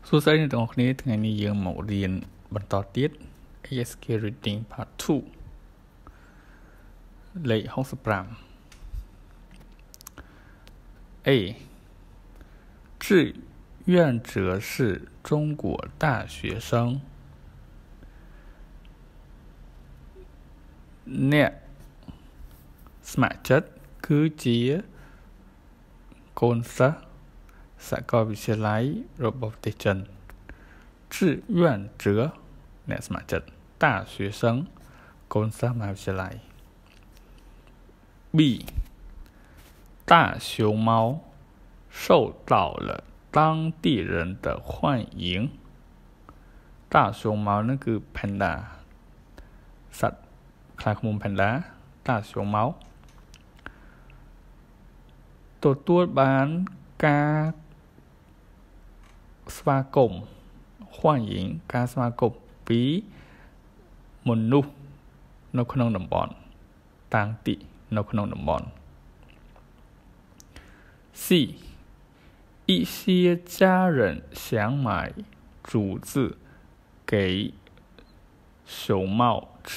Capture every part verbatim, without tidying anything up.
សួស្តីអ្នកទាំងអស់គ្នាថ្ងៃនេះយើងមករៀនបន្តទៀត A S K Reading Part two លេខหกสิบห้า A 志愿者是中国大学生អ្នកស្ម័គ្រចិត្តគឺជាកូនសិស្សសាកលវិទ្យាល័យរបស់ប្រទេសចិន志愿者អ្នកស្ម័គ្រចិត្ត大学生កូនសិស្សមហាវិទ្យាល័យ B 大熊猫受到了当地人的欢迎大熊猫นั่นคือแพนด้าสัตว์คล้ายขมูลแพนด้า大熊猫ទទួលបានការស្វាគមន៍欢迎ការស្វាគមន៍ពីមនុស្សនៅក្នុងតំបន់តាំងទីនៅក្នុងតំបន់ C 一些家人想买竹子给熊猫吃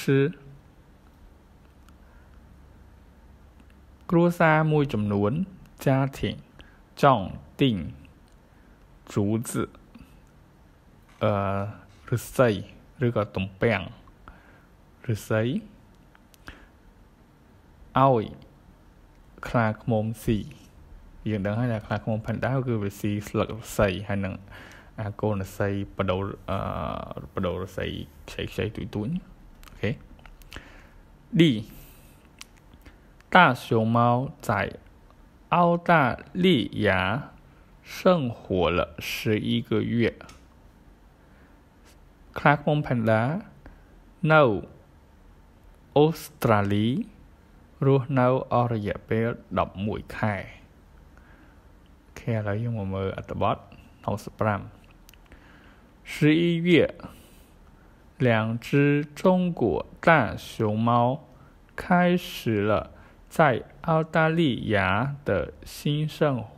គ្រួសារមួយចំនួន家庭ចង់ទិញ竹子អឺឫស្សីឬក៏ទំពាំងឫស្សីឲ្យខ្លាឃ្មុំស៊ីយើងដឹងហើយថាខ្លាឃ្មុំផាន់ដាគឺវាស៊ីស្លឹកឫស្សីហើយនឹងអាកូនឫស្សីបដូរអឺបដូរឫស្សីខ្ចីខ្ចីទួយទួយអូខេ D 大熊猫在澳大利亚生活了十一个月ខ្លាឃ្មុំផាន់ដានៅអូស្ត្រាលីរស់នៅអស់រយៈពេលដប់មួយខែអូខេឥឡូវយើងមកមើលអត្ថបទหก十五十一月两只中国大熊猫开始了在澳大利亚的新生活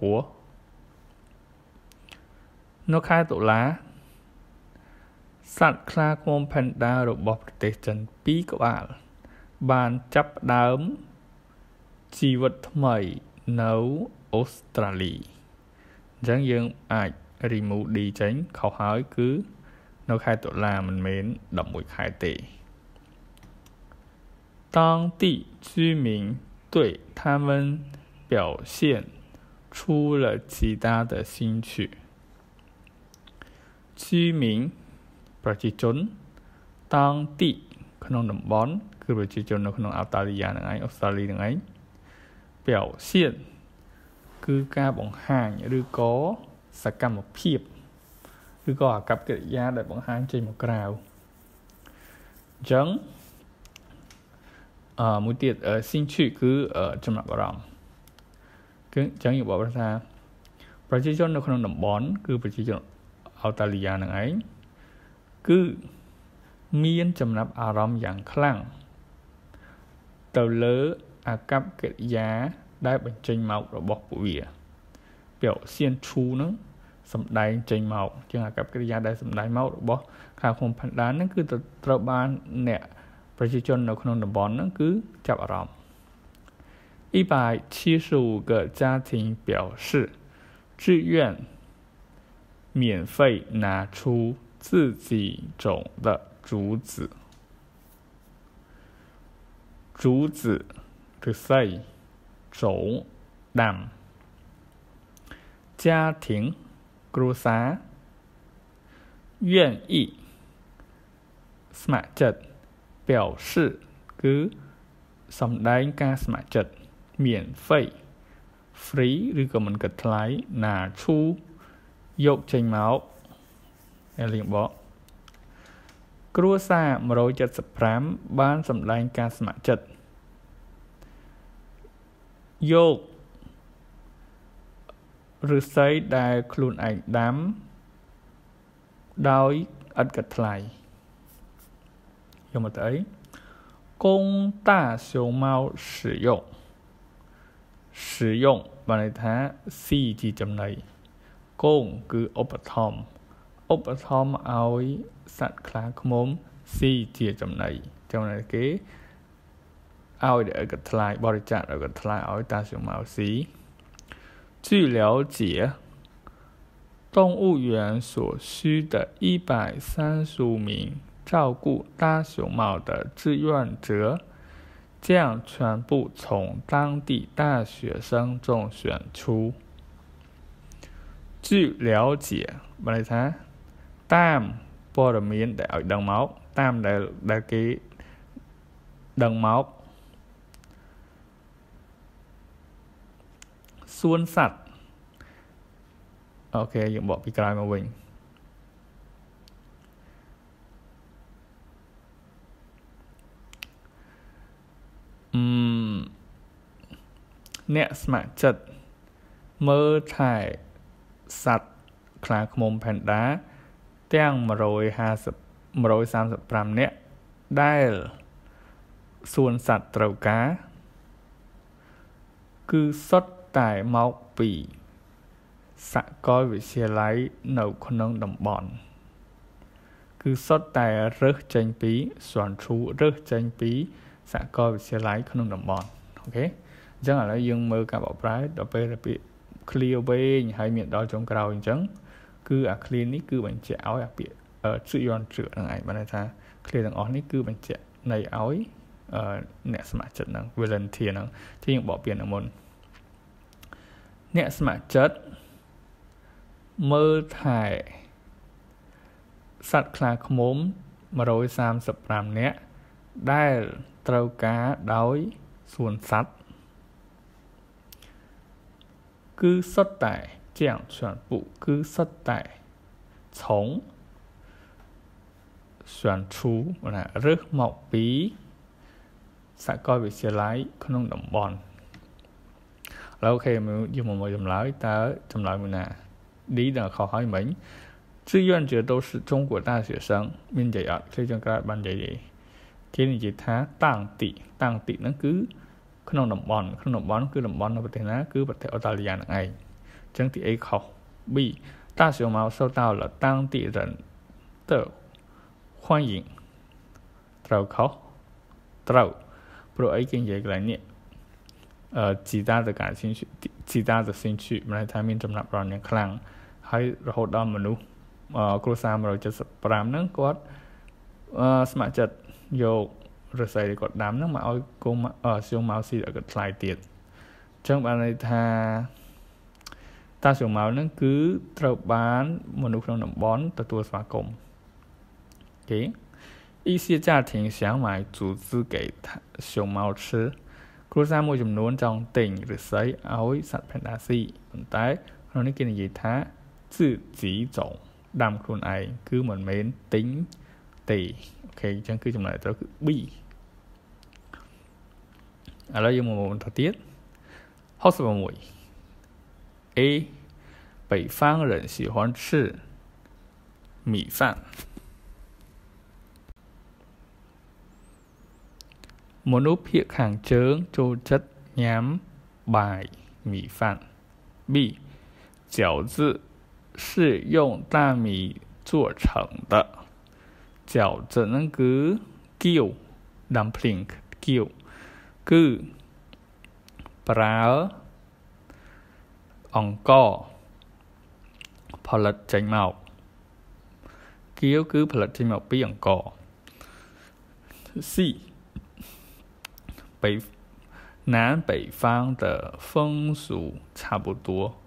នៅខែតុលាសត្វខ្លាឃ្មុំផាន់ដារបស់ប្រទេសចិនពីរក្បាលបានចាប់ផ្ដើមជីវិតថ្មីនៅអូស្ត្រាលីអញ្ចឹងយើងអាច remove D ចេញខុសហើយគឺនៅខែតុលាមិនមែនដប់មួយខែទេ当地居民对他们表现出了极大的兴趣居民ប្រជាជនតង់ទីក្នុងតំបន់គឺប្រជាជននៅក្នុងអូស្ត្រាលីហ្នឹងឯងអូស្ត្រាលីហ្នឹងឯង表现គឺការបង្ហាញឬក៏សកម្មភាពឬក៏អាកប្បកិរិយាដែលបង្ហាញចេញមកក្រៅអញ្ចឹងអឺមួយទៀតស៊ីនឈឺគឺចំណាប់អារម្មណ៍គឺអញ្ចឹងយើងบอกថាប្រជាជននៅក្នុងតំបន់គឺប្រជាជនអូស្ត្រាលីហ្នឹងឯងគឺមានចំណាប់អារម្មណ៍យ៉ាងខ្លាំងទៅលើអាកប្បកិរិយាដែលបញ្ចេញមករបស់ពួកវា表现出ហ្នឹងសម្ដែងចេញមកជាងអាកប្បកិរិយាដែលសម្ដែងមករបស់ខ្លាឃ្មុំផាន់ដាហ្នឹងគឺត្រូវបានអ្នកប្រជាជននៅក្នុងតំបន់ហ្នឹងគឺចាប់អារម្មណ៍一百七十五个家庭表示志愿免费拿出自己种的竹子竹子ឫស្សី種ដាំ家庭គ្រួសារ願意ស្ម័គ្រចិត្ត表示គឺសំដែងការស្ម័គ្រចិត្ត免費 free ឬក៏មិនគិតថ្លៃណាឈូយកចេញមកឯលៀងបកគ្រួសារmột trăm七mươi lămបានសម្ដែងការស្ម័គ្រចិត្តយកឫស្សីដែលខ្លួនឯងដាំដោយឥតគិតថ្លៃយកមកទៅអី供大熊猫使用使用បានន័យថា C ជាចំណីគងគឺឧបត្ថម្ភឧបត្ថម្ភឲ្យសត្វខ្លាឃ្មុំស៊ីជាចំណីចំណីគេឲ្យដែលកថ្លៃបរិច្ចាគឲ្យកថ្លៃឲ្យ大熊猫ស៊ី据了解动物园所需的一百三十五名照顾大熊猫的志愿者将全部从当地大学生中选出据了解បានន័យថាតាមព័ត៌មានដែលឲ្យដឹងមកតាមដែលដែលគេដឹងមកសួនសត្វអូខេយើងបកពីក្រោយមកវិញអឺអ្នកស្ម័គ្រចិត្តមើលថែសត្វខ្លាឃ្មុំផែនដាទាំងmột trăm hai mươi một trăm ba mươi lămនាក់ដែលសួនសត្វត្រូវការគឺសុទ្ធតែមកពីសាកលវិទ្យាល័យនៅក្នុងតំបន់គឺសុទ្ធតែរើសចេញពីសួនឈូរើសចេញពីសាកលវិទ្យាល័យក្នុងតំបន់អូខេអញ្ចឹងឥឡូវយើងមើលការបកប្រែដល់ពេលទៅពាក្យ clear វិញហើយមានដល់ចុងក្រោយអញ្ចឹងគឺអា clear នេះគឺបញ្ជាក់ឲ្យអាពាក្យជឿយន់ជឿហ្នឹងឯងបានន័យថា clear ទាំងអស់នេះគឺបញ្ជាក់នៃឲ្យអ្នកស្ម័គ្រចិត្តហ្នឹង volunteer ហ្នឹងទីយើងបកពាក្យហ្នឹងមុនអ្នកស្ម័គ្រចិត្តមើលថែសត្វខ្លាឃ្មុំmột trăm ba mươi lămនាក់ដែលត្រូវការដោយសួនសត្វគឺសុទ្ធតែ这样全部គឺសុទ្ធតែ从选出ណារើសមកពីសាកលវិទ្យាល័យក្នុងតំបន់អូខេយើងមកមើលចម្លើយតើចម្លើយមួយណា D ដល់ខុសហើយមិញ志愿者都是中国大学生មាននិយាយអត់គេចង់ក្រោយបាននិយាយគេនិយាយថាតាំងទីតាំងទីហ្នឹងគឺក្នុងតំបន់ក្នុងតំបន់គឺតំបន់នៅប្រទេសណាគឺប្រទេសអូស្ត្រាលីហ្នឹងឯងអញ្ចឹងទី A ខុស B 大熊猫受到了当地人的欢迎ត្រូវខុសត្រូវព្រោះអីគេនិយាយកន្លែងនេះអឺ其他的感兴趣其他的兴趣មិនថាមានចំណាប់អារម្មណ៍យ៉ាងខ្លាំងហើយរហូតដល់មនុស្សអឺគ្រួសារmột trăm bảy mươi lămហ្នឹងគាត់អឺស្ម័គ្រចិត្តយករស័យគាត់ដាំហ្នឹងមកឲ្យកូនសៀវម៉ៅស៊ីឲ្យគាត់ថ្លៃទៀតអញ្ចឹងបានន័យថា大熊猫ហ្នឹងគឺត្រូវបានមនុស្សក្នុងតំបន់ទទួលស្វាគមន៍អូខេ一些家庭想买竹子给熊猫吃គ្រួសារមួយចំនួនចង់ទិញឫស្សីឲ្យសត្វផែនដាស៊ីប៉ុន្តែក្នុងនេះគេនិយាយថា自己种ដាំខ្លួនឯងគឺមិនមែនទិញទេអូខេអញ្ចឹងគឺចំណុចត្រូវគឺ B ឥឡូវយើងមកបន្តទៀតហកសិបមួយ A 北方人喜欢吃米饭មនុស្សភាគខាងជើងចូលចិត្តញ៉ាំបាយមីហ្វាន់ B 饺子是用大米做成的饺子ហ្នឹងគឺ គាវ dumpling គាវគឺប្រើអង្ករផលិតចេញមកគាវគឺផលិតចេញមកពីអង្ករ C 北南北方的风俗差不多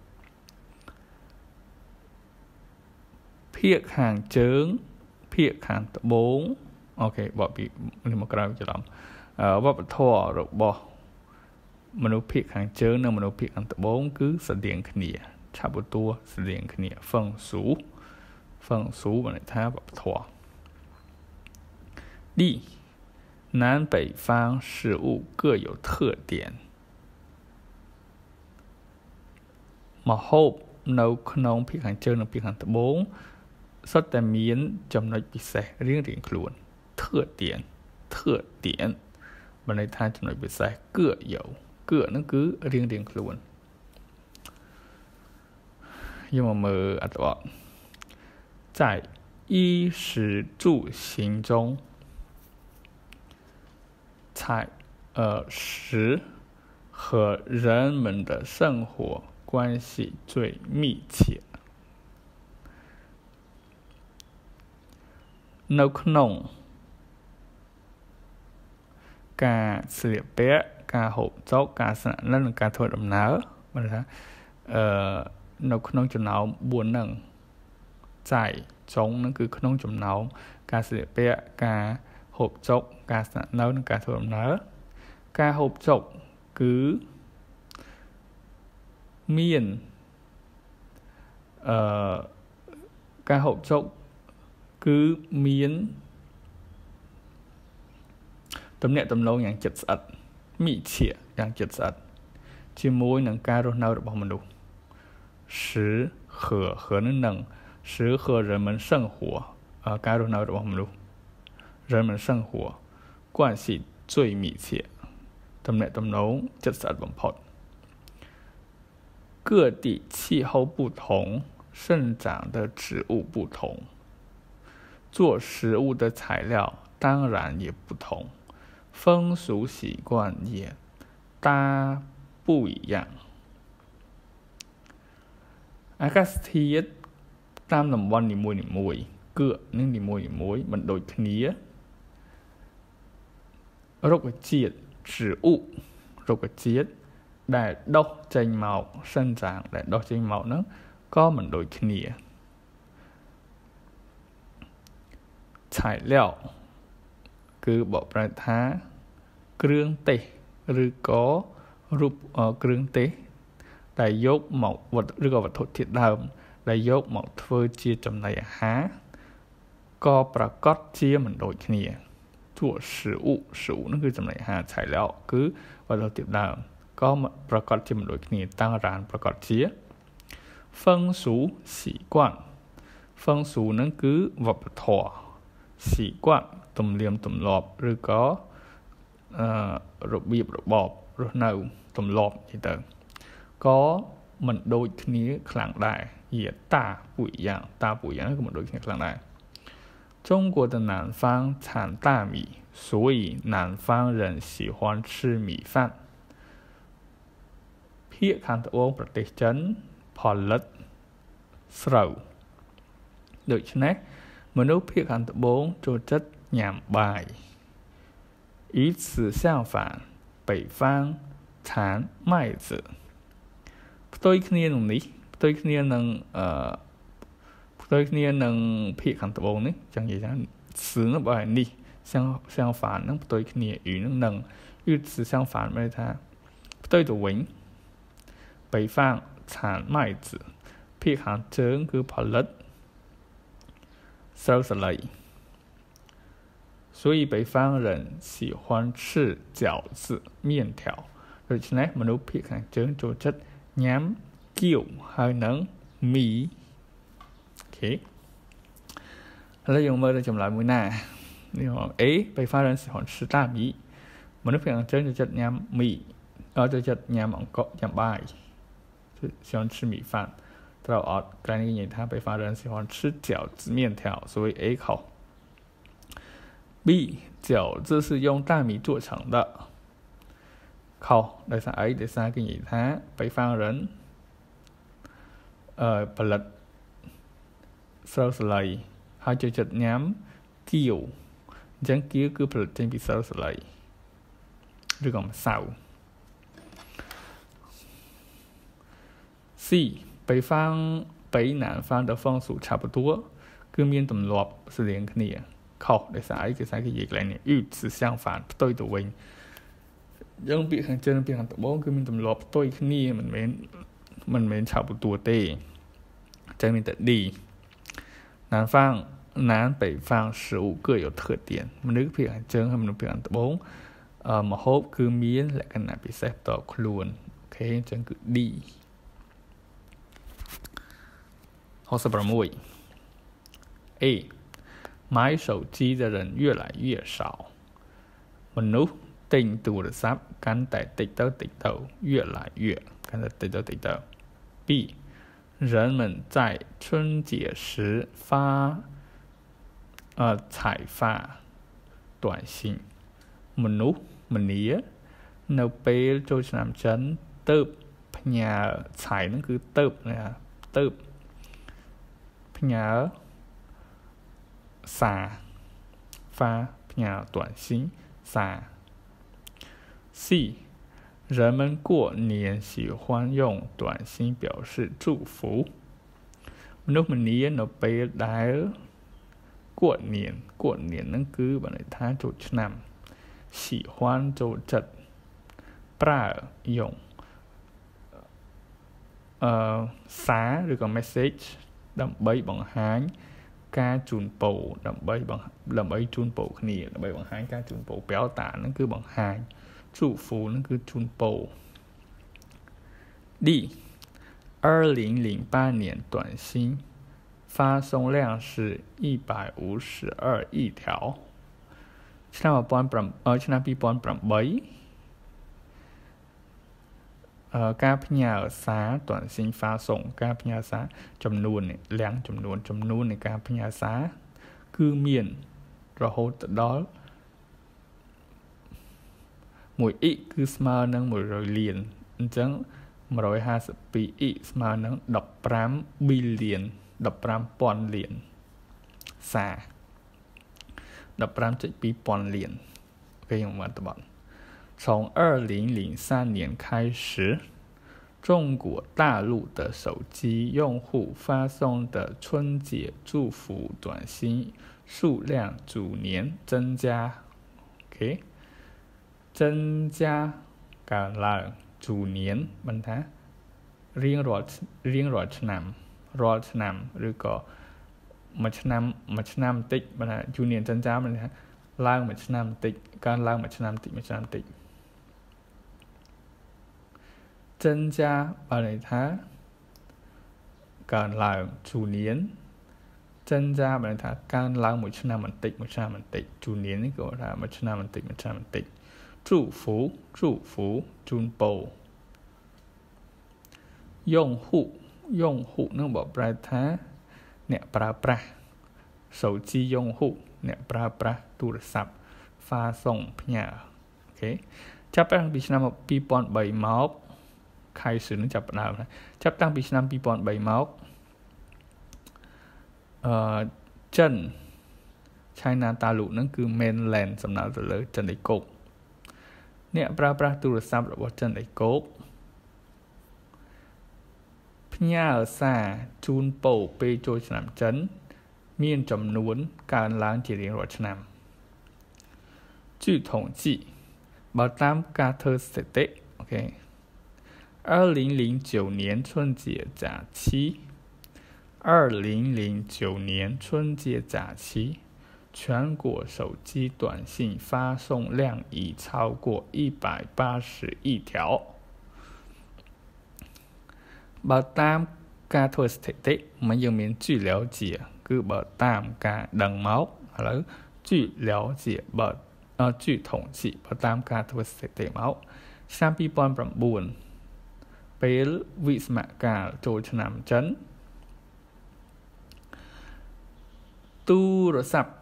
ភាគខាងជើងភាគខាងត្បូងអូខេបកពីនេះមកក្រោយច្រឡំវប្បធម៌របស់មនុស្សភាគខាងជើងនិងមនុស្សភាគខាងត្បូងគឺស្រដៀងគ្នា差不多ស្រដៀងគ្នា风俗风俗បានន័យថាវប្បធម៌ D 南北方食物各有特点ម្ហូបនៅក្នុងភាគខាងជើងនិងភាគខាងត្បូងសុទ្ធតែមានចំណុចពិសេសរៀងៗខ្លួន特点特点បានន័យថាចំណុចពិសេស各有各ហ្នឹងគឺរៀងៗខ្លួនយើងមកមើលអត្ថបទ在衣食住行中，才呃使和人们的生活关系最密切នៅក្នុងការស្លៀកពាក់ការហូបចុកការស្នាក់នៅនិងការធ្វើដំណើរបានថាអឺនៅក្នុងចំណោមបួនហ្នឹងចៃចុងហ្នឹងគឺក្នុងចំណោមការស្លៀកពាក់ការហូបចុកការស្នាក់នៅនិងការធ្វើដំណើរការហូបចុកគឺមានអឺការហូបចុកគឺមានទំនាក់ទំនងយ៉ាងជិតស្អិតមីឈៀយ៉ាងជិតស្អិតជាមួយនឹងការរស់នៅរបស់មនុស្ស使和和នឹង使和人们生活ការរស់នៅរបស់មនុស្ស人们生活关系最密切ទំនាក់ទំនងជិតស្អិតបំផុត各地气候不同生长的植物不同做食物的材料当然也不同风俗习惯也大不一样អាកាសធាតុតាមតំបន់នីមួយៗគឺនឹងនីមួយៗមិនដូចគ្នារុក្ខជាតិ植物រុក្ខជាតិដែលដុះចេញមកសិនចាងដែលដុះចេញមកហ្នឹងក៏មិនដូចគ្នា材料គឺបកប្រែថាគ្រឿងទេសឬក៏រូបគ្រឿងទេសដែលយកមកវត្ថុឬក៏វត្ថុធាតុដើមដែលយកមកធ្វើជាចំណីអាហារក៏ប្រកាសជាមិនដូចគ្នា做食物食物នោះគឺចំណីអាហារ材料គឺវត្ថុធាតុដើមក៏ប្រកាសជាមិនដូចគ្នាតាំងរានប្រកាសជា风俗习惯风俗នឹងគឺវប្បធម៌习惯ទំនៀមទម្លាប់ឬក៏អឺរបៀបរបបរស់នៅទម្លាប់និយាយទៅក៏មិនដូចគ្នាខ្លាំងដែរ也大不一样大不一样ក៏មិនដូចគ្នាខ្លាំងដែរ中国的南方产大米所以南方人喜欢吃米饭ភាគខាងត្បូងប្រទេសចិនផលិតស្រូវដូច្នេះមនុស្សភាគខាងត្បូងចូលចិត្តញ៉ាំបាយ与此相反北方产麦子ផ្ទុយគ្នានឹងនេះផ្ទុយគ្នានឹងអឺផ្ទុយគ្នានឹងភាគខាងត្បូងនេះចឹងនិយាយថា词នឹងបើនេះ相相反នឹងផ្ទុយគ្នា与នឹងនឹង与此相反មានថាផ្ទុយទៅវិញ北方产麦子ភាគខាងជើងគឺផលិតស្រូវសាលី所以北方人喜欢吃饺子面条ដូច្នេះមនុស្សភាគខាងជើងចូលចិត្តញ៉ាំគៀវហើយនឹងមីអូខេឥឡូវយើងមើលទៅចម្លើយមួយណានេះ A 北方人喜欢吃大米មនុស្សភាគខាងជើងចូលចិត្តញ៉ាំមីអត់ចូលចិត្តញ៉ាំអង្ករញ៉ាំបាយ喜欢吃米饭ត្រូវអត់ក្រែងនេះនិយាយថា北方人喜欢吃饺子面条所以 A 考B 饺子是用大米做成的ខុសដោយសារអីដោយសារគេនិយាយថា北方人អឺផលិតស្រូវសាលីហើយចូលចិត្តញ៉ាំគៀវអញ្ចឹងគៀវគឺផលិតចេញពីស្រូវសាលីឬក៏ម្សៅ C 北方北南方的风俗差不多គឺមានទម្លាប់ស្រដៀងគ្នាខុសដោយសារអីគឺសារគេនិយាយកន្លែងនេះ与此相反ផ្ទុយទៅវិញយើងពាក្យខាងជើងពាក្យខាងត្បូងគឺមានទម្លាប់ផ្ទុយគ្នាមិនមែនមិនមែន差不多ទេអញ្ចឹងមានតែ D 南方南北方食物各有特点មនុស្សភាគខាងជើងហើយមនុស្សភាគខាងត្បូងអឺម្ហូបគឺមានលក្ខណៈពិសេសផ្ទាល់ខ្លួនអូខេអញ្ចឹងគឺ D หกสิบ六 A 买手机的人越来越少មនុស្សទិញទូរស័ព្ទកាន់តែតិចទៅតិចទៅ越来越កាន់តែតិចទៅតិចទៅ B 人们在春节时发呃采发短信មនុស្សម្នានៅពេលចូលឆ្នាំចិនទៅផ្ញើឆៃហ្នឹងគឺទៅណាទៅផ្ញើសារ发ផ្ញើ短信សារ C 人们过年喜欢用短信表示祝福មនុស្សម្នានៅពេលដែល过年过年ហ្នឹងគឺបានន័យថាចូលឆ្នាំ喜欢ចូលចិត្តប្រើ用អឺសារឬក៏ message ដើម្បីបង្ហាញការជូនពរដើម្បីដើម្បីជូនពរគ្នាដើម្បីបង្ហាញការជូនពរ表达ហ្នឹងគឺបង្ហាញ祝福ហ្នឹងគឺជូនពរ D 二零零八年短信发送量是一百五十二亿条ឆ្នាំmột nghìn tám trămអឺឆ្នាំពីរពាន់ប្រាំបីអឺការផ្ញើសារ短信发送ការផ្ញើសារចំនួននេះលាំងចំនួនចំនួននៃការផ្ញើសារគឺមានរហូតដល់មួយអ៊ីគឺស្មើនឹងមួយរយលានអញ្ចឹងmột trăm hai mươi haiអ៊ីស្មើនឹងដប់ប្រាំ billionដប់ប្រាំពាន់លានសារដប់ប្រាំចុចពីរពាន់លានអូខេខ្ញុំមកតប从二零零三年开始中国大陆的手机用户发送的春节祝福短信数量逐年增加 OK 增加កើនឡើង逐年បានថារៀងរាល់រៀងរាល់ឆ្នាំរាល់ឆ្នាំឬក៏មួយឆ្នាំមួយឆ្នាំបន្តិចបានថា逐年增加បានថាឡើងមួយឆ្នាំបន្តិចកើនឡើងមួយឆ្នាំបន្តិចមួយឆ្នាំបន្តិច增加បានន័យថាកើនឡើង逐年增加បានន័យថាកើនឡើងមួយឆ្នាំបន្តិចមួយឆ្នាំបន្តិច逐年នេះក៏ថាមួយឆ្នាំបន្តិចមួយឆ្នាំបន្តិច祝福祝福ជូនពរ用户用户នឹងបកប្រែថាអ្នកប្រើប្រាស់手机用户អ្នកប្រើប្រាស់ទូរស័ព្ទ发送ផ្ញើអូខេចាប់តាំងពីឆ្នាំពីរពាន់បីមកខែសឺនឹងចាប់ផ្ដើមចាប់តាំងពីឆ្នាំពីរពាន់បីមកអឺចិន China តាលុហ្នឹងគឺ mainland សំដៅទៅលើចិនដីគោកអ្នកប្រើប្រាស់ទូរស័ព្ទរបស់ចិនដីគោកផ្ញើសារជូនពរពេលចូលឆ្នាំចិនមានចំនួនកើនឡើងជារៀងរាល់ឆ្នាំ据统计បើតាមការធ្វើស្ថិតិអូខេ二零零九年春节假期二零零九年春节假期全国手机短信发送量已超过一百八十亿条បើតាមការធ្វើស្ថិតិមិនយើងមាន据了解គឺបើតាមការដឹងមកឥឡូវ据了解បើអឺ据统计បើតាមការធ្វើស្ថិតិមកឆ្នាំពីរពាន់ប្រាំបួនពេលវិស្មកាលចូលឆ្នាំចិនទូរស័ព្ទ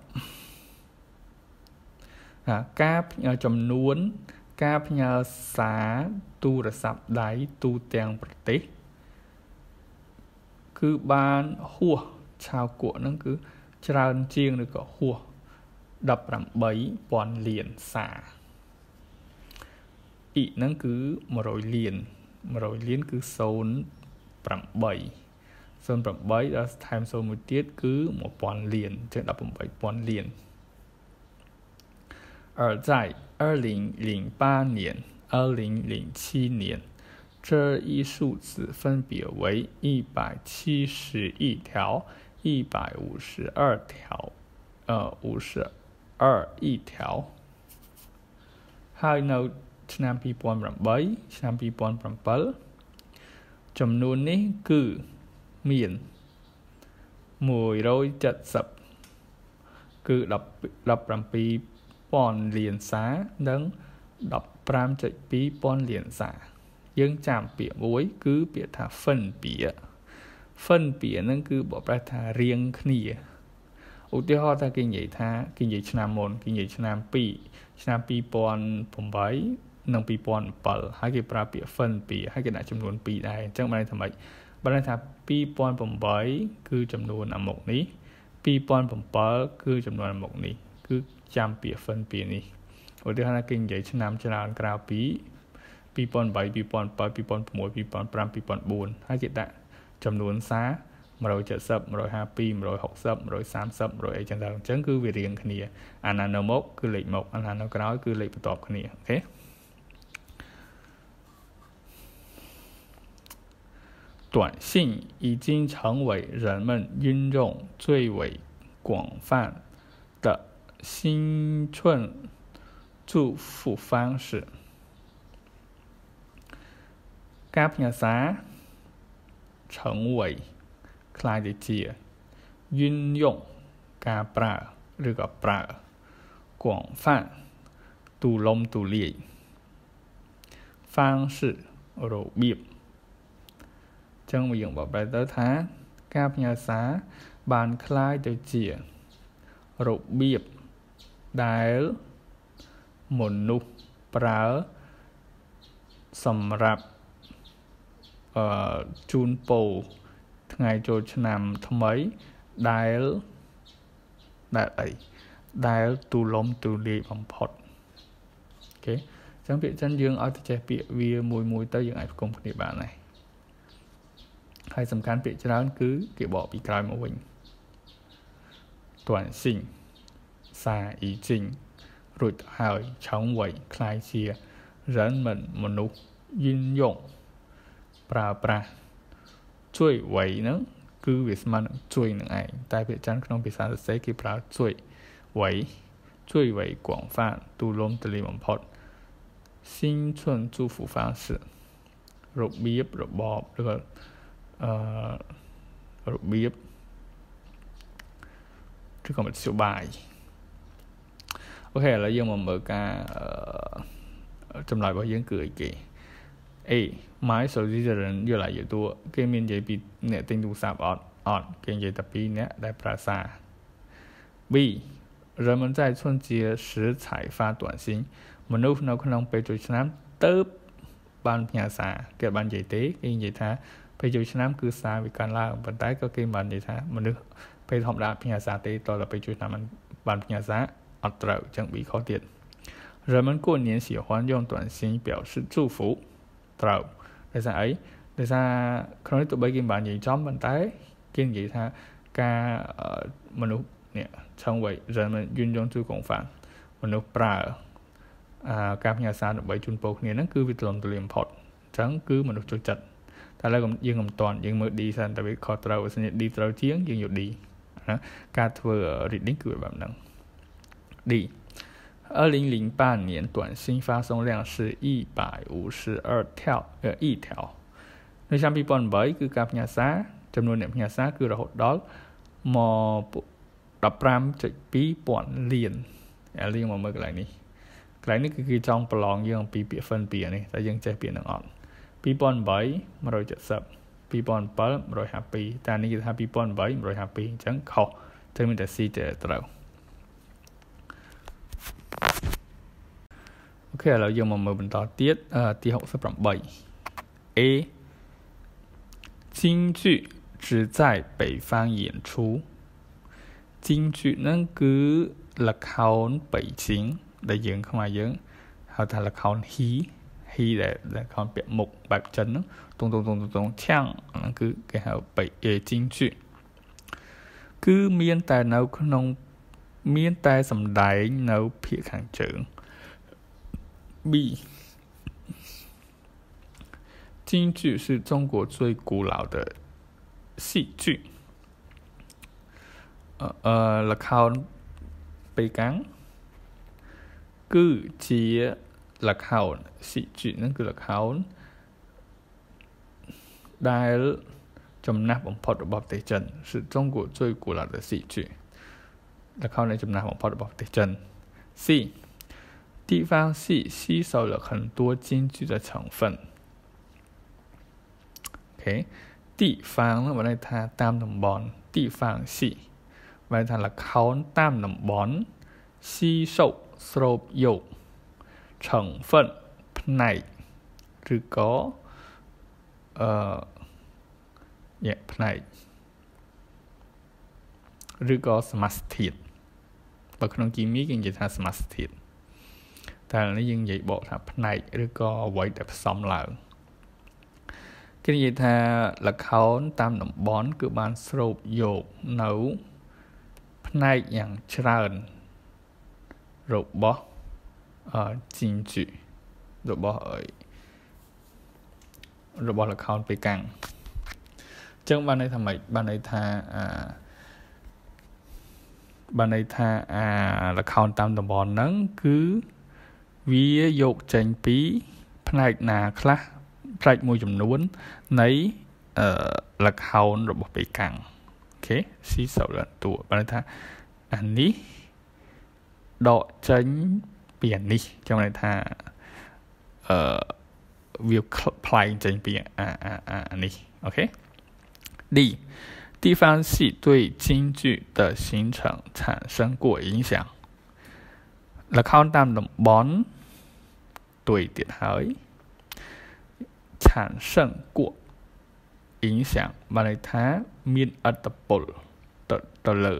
ការចំនួនការផ្ញើសារទូរស័ព្ទដៃទូទាំងប្រទេសគឺបានហួសឆាវគក់ហ្នឹងគឺច្រើនជាងឬក៏ហួសដប់ប្រាំបីពាន់លានសារអ៊ីហ្នឹងគឺមួយរយលានមួយរយលានគឺศูนย์ប្រាំបីศูนย์ប្រាំបីដល់ថែមศูนย์មួយទៀតគឺមួយពាន់លានជាងដប់ប្រាំបីពាន់លាន而在二零零八年二零零七年这一数字分别为一百七十亿条一百五十二条呃五十二亿条ហើយនៅឆ្នាំពីរពាន់ប្រាំបីឆ្នាំពីរពាន់ប្រាំbảyចំនួននេះគឺមានមួយរយเจ็ดสิบគឺដប់ប្រាំពីរពាន់លានសារនិងដប់ប្រាំចុចពីរពាន់លានសារយើងចាំពាក្យមួយគឺពាក្យថា phân 别 phân biệt ហ្នឹងគឺបកប្រែថារៀងគ្នាឧទាហរណ៍ថាគេនិយាយថាគេនិយាយឆ្នាំមុនគេនិយាយឆ្នាំពីរឆ្នាំពីរពាន់ប្រាំនិង ពីរពាន់bảyហើយគេប្រើពាក្យ phân biệt ហើយគេដាក់ចំនួនពីរដែរអញ្ចឹងបានន័យថាម៉េចបានន័យថាពីរពាន់ប្រាំគឺចំនួនអាមុខនេះពីរពាន់bảyគឺចំនួនអាមុខនេះគឺចាំពាក្យ phân biệt នេះឧទាហរណ៍ថាគេនិយាយឆ្នាំច្រើនក្រៅពីពីរពាន់bảy ពីរពាន់bảy ពីរពាន់៦ ពីរពាន់៥ ពីរពាន់បួនហើយគេដាក់ចំនួនសារmột trăm bảy mươi một trăm hai mươi hai một trăm sáu mươi một trăm ba mươi một trămអីចឹងទៅអញ្ចឹងគឺវារៀងគ្នាអាណានៅមុខគឺលេខមុខអាណានៅក្រោយគឺលេខបន្ទាប់គ្នាអូខេ短信已经成为人们运用最为广泛的新春祝福方式ការផ្ញើសារ成为คล้ายទៅជា运用ការប្រើឬក៏ប្រើ广泛ទូលំទូលាយ方式របៀបចឹងយើងបកប្រែទៅថាការផ្ញើសារបានคล้ายទៅជារបៀបដែលមនុស្សប្រើសម្រាប់អឺជូនពរថ្ងៃចូលឆ្នាំថ្មីដែលដែលអីដែលទូលំទូលាយបំផុតអូខេអញ្ចឹងពាក្យចិនយើងឲ្យទៅចេះពាក្យវាមួយមួយទៅយើងអាចផ្គុំគ្នាបានដែរហើយសំខាន់ពាក្យច្រើនគឺគេបកពីក្រោយមកវិញ短信សារ已经រួចហើយ成为คล้ายជា人们មនុស្ស运用ប្រើប្រាស់ជួយវ័យហ្នឹងគឺវាស្មើនឹងជួយនឹងឯងតែពាក្យចិនក្នុងភាសាសរសេរគេប្រើជួយវ័យជួយវ័យ广泛ទូលំទូលាយបំផុត新春祝福方式របៀបរបបឬក៏អឺរបៀបឬក៏មធ្យោបាយអូខេឥឡូវយើងមកមើលការចម្លើយរបស់យើងគឺអីគេA 买手机的人越来越多គេមាននិយាយពីអ្នកទិញទូរស័ព្ទអត់អត់គេនិយាយតែពីអ្នកដែលប្រើសារ B 人们在春节时才发短信មនុស្សនៅក្នុងពេលចូលឆ្នាំទៅបានផ្ញើសារគេបាននិយាយទេគេនិយាយថាពេលចូលឆ្នាំគឺសារវាកើនឡើងប៉ុន្តែក៏គេបាននិយាយថាមនុស្សពេលធម្មតាផ្ញើសារទេតទៅពេលចូលឆ្នាំបានផ្ញើសារអត់ត្រូវអញ្ចឹង B ខុសទៀត人们过年喜欢用短信表示祝福ត្រូវដោយសារអីដោយសារក្នុងនេះទោះបីគេបាននិយាយចំប៉ុន្តែគេនិយាយថាការមនុស្សនេះឆងវ័យ人们运用最广泛មនុស្សប្រើអាការផ្ញើសារដើម្បីជូនពរគ្នាហ្នឹងគឺវាទូលំទូលាយបំផុតអញ្ចឹងគឺមនុស្សចូលចិត្តតែឥឡូវយើងមិនតាន់យើងមើល D សិនតែវាខុសត្រូវបើសិនជា D ត្រូវជាងយើងយក D ណាការធ្វើ reading គឺបែបហ្នឹង D二零零八年短信发送量是一百五十二条呃一条នៅឆ្នាំពីរពាន់ប្រាំគឺការផ្ញើសារចំនួនអ្នកផ្ញើសារគឺរហូតដល់មកដប់ប្រាំចុចពីរពាន់លានឥឡូវយើងមកមើលកន្លែងនេះកន្លែងនេះគឺគេចង់ប្រឡងយើងអំពីពាក្យ phân biệt នេះតែយើងចេះពាក្យហ្នឹងអត់ពីរពាន់ប្រាំមួយរយเจ็ดสิบពីរពាន់bảyមួយរយห้าสิบពីរតែនេះគេថាពីរពាន់ប្រាំមួយរយห้าสิบពីរអញ្ចឹងខុសត្រូវមានតែ C ទៅត្រូវអូខេឥឡូវយើងមកមើលបន្តទៀតទីหกสิบแปด A 京剧只在北方演出京剧ហ្នឹងគឺល្ខោនបៃជីងដែលយើងខ្មែរយើងហៅថាល្ខោនហ៊ីហ៊ីដែលល្ខោនពាក់មុខបែបចិនហ្នឹងតុងតុងតុងតុងឆាំងហ្នឹងគឺគេហៅបៃ京剧គឺមានតែនៅក្នុងមានតែសម្ដែងនៅភាគខាងជើងB 京剧是中国最古老的戏剧អឺល្ខោនបេកាំងគឺជាល្ខោន戏剧ហ្នឹងគឺល្ខោនដែលចំណាស់បំផុតរបស់ប្រទេសចិន是中国最古老的戏剧ល្ខោនដែលចំណាស់បំផុតរបស់ប្រទេសចិន C地方戏吸收了很多京剧的成分 OK 地地方nó đây tha tam đồng bón địa phương xì vậy tha là khảo tam đồng bón xí sâu sộp dầu thành phần nàyឬក៏អឺយ៉ាផ្នែកឬក៏សមាសធាតុបើក្នុងគីមីគេនិយាយថាសមាសធាតុតែនេះយើងនិយាយបកថាផ្នែកឬក៏អ្វីដែលផ្សំឡើងគេនិយាយថាល្ខោនតាមតំបន់គឺបានស្រូបយកនៅផ្នែកយ៉ាងច្រើនរបស់អឺជីនជឺរបស់អីរបស់ល្ខោនពេកាំងអញ្ចឹងបានន័យថាម៉េចបានន័យថាអាបានន័យថាអាល្ខោនតាមតំបន់ហ្នឹងគឺវាយកចេញពីផ្នែកណាខ្លះផ្នែកមួយចំនួននៃអឺល្ខោនរបស់ពេកាំងអូខេស៊ីសូឡាតួបានន័យថាអានេះដកចេញពីអានេះចាំន័យថាអឺវាផ្លែងចេញពីអាអាអានេះអូខេ D 地方系对京剧的形成产生过影响ល្ខោនតាមតំបន់对ទៀតហើយ产生过影响បានន័យថាមានឥទ្ធិពលទៅទៅលើ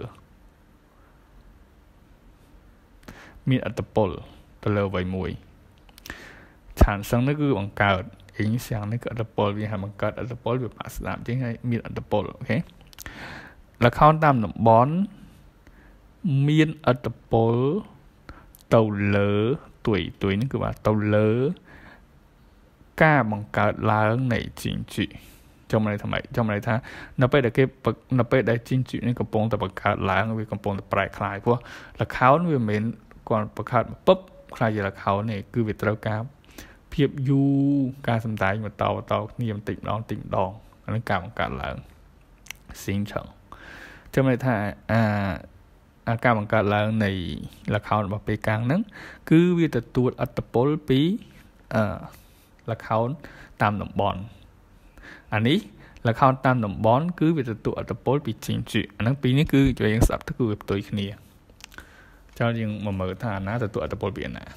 មានឥទ្ធិពលទៅលើអ្វីមួយ产生នេះគឺបង្កើត影响នេះគឺឥទ្ធិពលវាហើយបង្កើតឥទ្ធិពលវាបាក់ស្ដាប់ជាងហើយមានឥទ្ធិពលអូខេល្ខោនតាមតំបន់មានឥទ្ធិពលទៅលើទួយទួយនេះគឺថាទៅលើការបង្កើតឡើងនៃជីនជឺចាំន័យថាម៉េចចាំន័យថានៅពេលដែលគេនៅពេលដែលជីនជឺនេះកំពុងតែបង្កើតឡើងវាកំពុងតែប្រែក្លាយព្រោះល្ខោនវាមិនមែនគាត់បង្កើតមកពុបខ្លាយជាល្ខោននេះគឺវាត្រូវការភាពយូរការសំដែងបន្តបន្តគ្នាបន្តិចម្ដងបន្តិចម្ដងអានឹងការបង្កើតឡើងស៊ីងឆងចាំន័យថាអាអាការបង្កើតឡើងនៃល្ខោនរបស់ពេកាំងហ្នឹងគឺវាទទួលឥទ្ធិពលពីអឺល្ខោនតាមតំបន់អានេះល្ខោនតាមតំបន់គឺវាទទួលឥទ្ធិពលពីជីនជឺអាហ្នឹងពីរនេះគឺជួយយើងស្ដាប់ទៅគឺវាផ្ទុយគ្នាចាំយើងមកមើលថាអាណាទទួលឥទ្ធិពលពីអាណា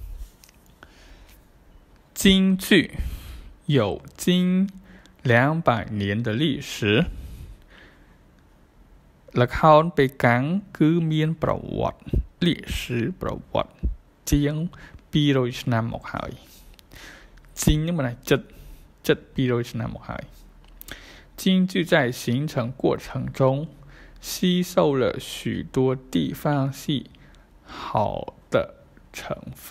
京剧有近两百年的历史ល្ខោនពេកាំងគឺមានប្រវត្តិ历史ប្រវត្តិជាងពីររយឆ្នាំមកហើយจีนนี่มันចិត្តចិត្តពីររយឆ្នាំមកហើយ京剧在形成过程中吸收了许多地方系好的成分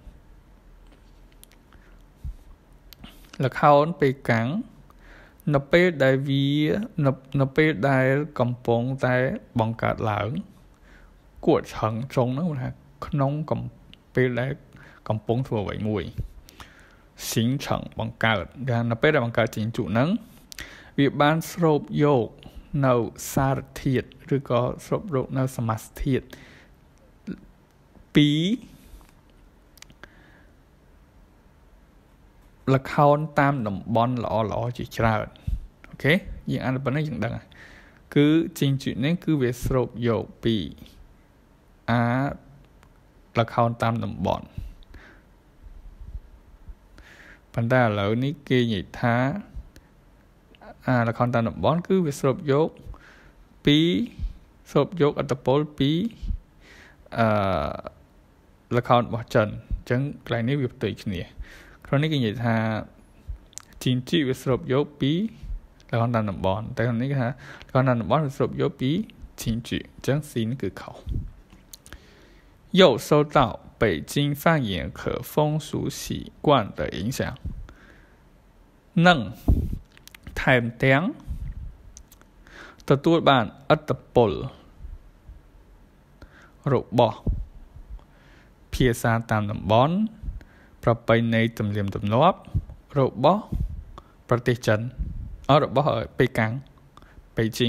ល្ខោនពេកាំងនៅពេលដែលវានៅនៅពេលដែលកំពុងតែបង្កើតឡើងគួរឆឹងចុងហ្នឹងថាក្នុងកំពេលដែលកំពុងធ្វើអ្វីមួយសិងឆឹងបង្កើតដែលនៅពេលដែលបង្កើតជីនជក់ហ្នឹងវាបានស្រូបយកនៅសារធាតុឬក៏ស្រូបយកនៅសមាសធាតុពីល្ខោនតាមតំបន់ល្អល្អជាច្រើនអូខេយើងអានប៉ុណ្ណេះយើងដឹងហើយគឺជីនជក់នេះគឺវាស្រូបយកពីអាល្ខោនតាមតំបន់ប៉ុន្តែឥឡូវនេះគេនិយាយថាអាល្ខោនតាមតំបន់គឺវាស្រូបយកពីស្រូបយកឥទ្ធិពលពីអឺល្ខោនរបស់ចិនអញ្ចឹងកន្លែងនេះវាផ្ទុយគ្នាក្នុងនេះគេនិយាយថាជីនជីវាស្រូបយកពីល្ខោនតាមតំបន់តែក្នុងនេះគេថាល្ខោនតាមតំបន់វាស្រូបយកពីជីនជីអញ្ចឹងស៊ីនេះគឺខុស又受到北京方言和风俗习惯的影响និងថែមទាំងទទួលបានឥទ្ធិពលរបស់ភាសាតាមតំបន់ប្រពៃណីទំនៀមទម្លាប់របស់ប្រទេសចិនអររបស់ប៉េកាំងប៉េជីង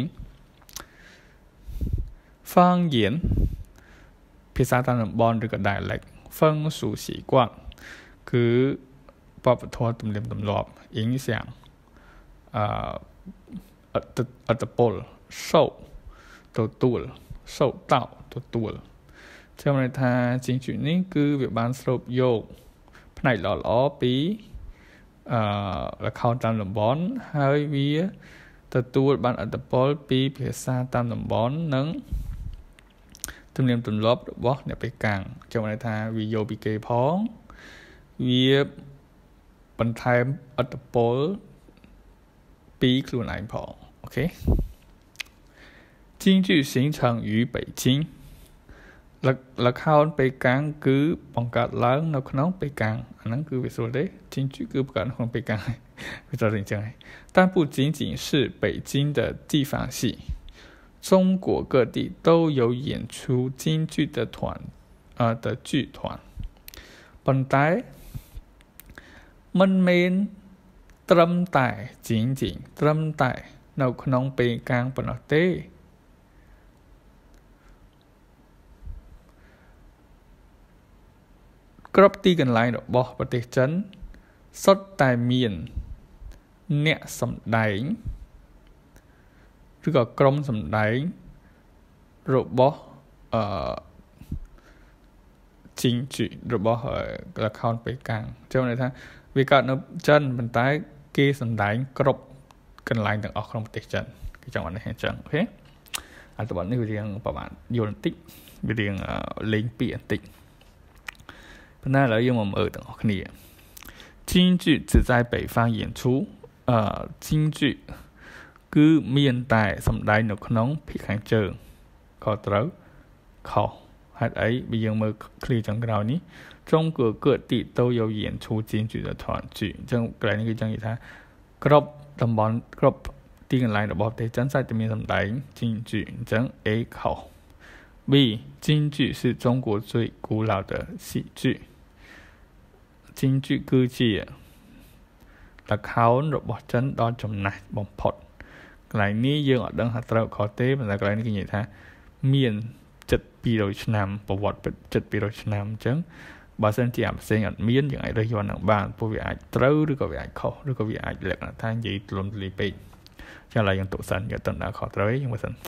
方言ភាសាតាមតំបន់ឬក៏ dialect 风俗习惯គឺវប្បធម៌ទំនៀមទម្លាប់影响អឺអត្តអត្តពលសោទទួលសោតោទទួលចាំន័យថាជីងជូនេះគឺវាបានស្រូបយកផ្នែកល្អល្អពីអឺល្ខោនតាមតំបន់ហើយវាទទួលបានអត្តពលពីភាសាតាមតំបន់និងទំនៀមទម្លាប់របស់អ្នកបេកាំងចាំន័យថាវាយកពីគេផងវាបន្ថែមអត្តពលពីខ្លួនឯងផងអូខេ京剧形成于北京ល្ខោនបេកាំងគឺបង្កើតឡើងនៅក្នុងបេកាំងអាហ្នឹងគឺវាស្រួលទេ京剧គឺបង្កើតនៅក្នុងបេកាំងវាត្រូវតែអញ្ចឹង但不仅仅是北京的地方戏中国各地都有演出京剧的团呃的剧团ប៉ុន្តែមិនមែនត្រឹមតែជាងជាងត្រឹមតែនៅក្នុងបេកាំងប៉ុណ្ណោះទេគ្រប់ទីកន្លែងរបស់ប្រទេសចិនសុទ្ធតែមានអ្នកសម្ដែងឬក៏ក្រុមសម្ដែងរបស់អឺជីងជីរបស់ល្ខោនបេកាំងចូលន័យថាវាកើតនៅចិនប៉ុន្តែគេសម្ដែងគ្រប់កន្លែងទាំងអស់ក្នុងប្រទេសចិនគេចង់បាននេះអញ្ចឹងអូខេអត្ថបទនេះវារៀងប្រហែលយល់បន្តិចវារៀងលេងពាក្យបន្តិចប៉ុន្តែឥឡូវយើងមកមើលទាំងអស់គ្នា京剧只在北方演出អឺ京剧គឺមានតែសម្ដែងនៅក្នុងភាគខាងជើងខុសត្រូវខុសហេតុអីបើយើងមើលឃ្លីចុងក្រោយនេះ中国各地都有演出京剧的团剧អញ្ចឹងកន្លែងនេះគឺចង់និយាយថាគ្រប់តំបន់គ្រប់ទីកន្លែងរបស់ប្រទេសចិនតែមានសម្ដែង京剧អញ្ចឹង A ខុស B 京剧是中国最古老的戏剧京剧គឺជាល្ខោនរបស់ចិនដ៏ចំណាស់បំផុតកន្លែងនេះយើងអត់ដឹងថាត្រូវខុសទេប៉ុន្តែកន្លែងនេះគេនិយាយថាមានជិតពីររយឆ្នាំប្រវត្តិជិតពីររយឆ្នាំអញ្ចឹងបើសិនជាអាផ្សេងអត់មានយើងអាចរើសយកនឹងបានព្រោះវាអាចត្រូវឬក៏វាអាចខុសឬក៏វាអាចលក្ខណៈថានិយាយទូលំទូលាយពេកចឹងឡើយយើងទុកសិនយកទៅដល់ខុសត្រូវយើងមើលសិន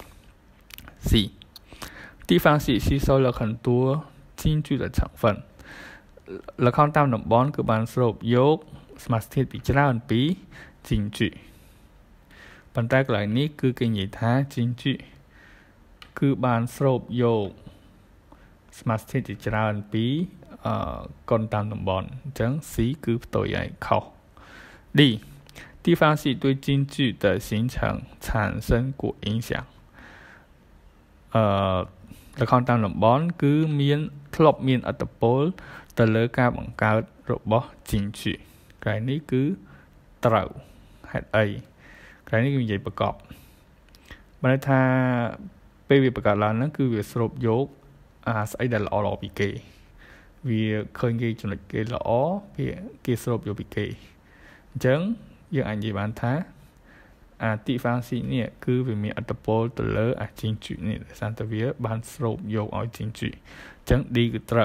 C 地方戏吸收了很多京剧的成分ល្ខោនតាមតំបន់គឺបានស្រូបយកសមាសធាតុពីច្រើនពី京剧ប៉ុន្តែកន្លែងនេះគឺគេនិយាយថា京剧គឺបានស្រូបយកសមាសធាតុជាច្រើនពីអឺកុនតាមតំបន់អញ្ចឹង C គឺផ្ទុយឲ្យខុស D 地方戏对京剧的形成产生过影响អឺល្ខោនតាមតំបន់គឺមានធ្លាប់មានអត្តពលទៅលើការបង្កើតរបស់京剧កន្លែងនេះគឺត្រូវហេតុអីកន្លែងនេះគឺនិយាយប្រកបបានថាពេលវាបង្កើតឡើងហ្នឹងគឺវាស្រូបយកអាស្អីដែលល្អល្អពីគេវាឃើញគេចំណុចគេល្អវាគេស្រូបយកពីគេអញ្ចឹងយើងអាចនិយាយបានថាអាទីហ្វាងស៊ីនេះគឺវាមានអត្តពលទៅលើអាជីងជីនេះដោយសារតែវាបានស្រូបយកឲ្យជីងជីអញ្ចឹង D គឺត្រូវ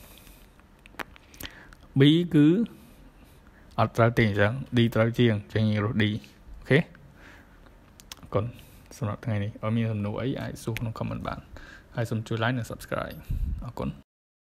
B គឺអត់ត្រូវទេអញ្ចឹង D ត្រូវជាងអញ្ចឹងយើងរក D អូខេអរគុណសម្រាប់ថ្ងៃនេះឲ្យមានសំណួរអីអាចសួរក្នុង comment បានហើយសូមជួយ like និង subscribe អរគុណ